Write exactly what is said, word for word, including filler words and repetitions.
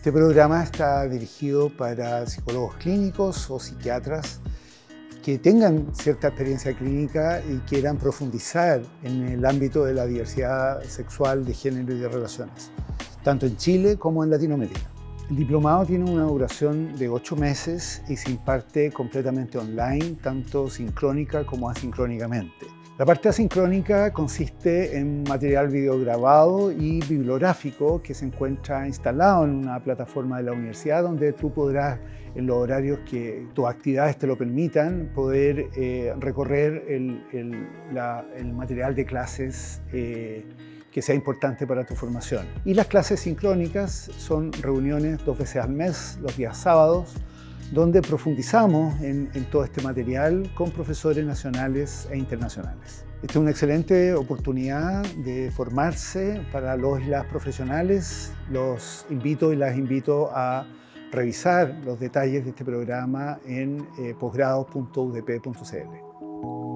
Este programa está dirigido para psicólogos clínicos o psiquiatras que tengan cierta experiencia clínica y quieran profundizar en el ámbito de la diversidad sexual, de género y de relaciones, tanto en Chile como en Latinoamérica. El diplomado tiene una duración de ocho meses y se imparte completamente online, tanto sincrónica como asincrónicamente. La parte asincrónica consiste en material videograbado y bibliográfico que se encuentra instalado en una plataforma de la universidad donde tú podrás, en los horarios que tus actividades te lo permitan, poder eh, recorrer el, el, la, el material de clases eh, que sea importante para tu formación. Y las clases sincrónicas son reuniones dos veces al mes, los días sábados, donde profundizamos en, en todo este material con profesores nacionales e internacionales. Esta es una excelente oportunidad de formarse para los y las profesionales. Los invito y las invito a revisar los detalles de este programa en eh, posgrados punto u d p punto c l.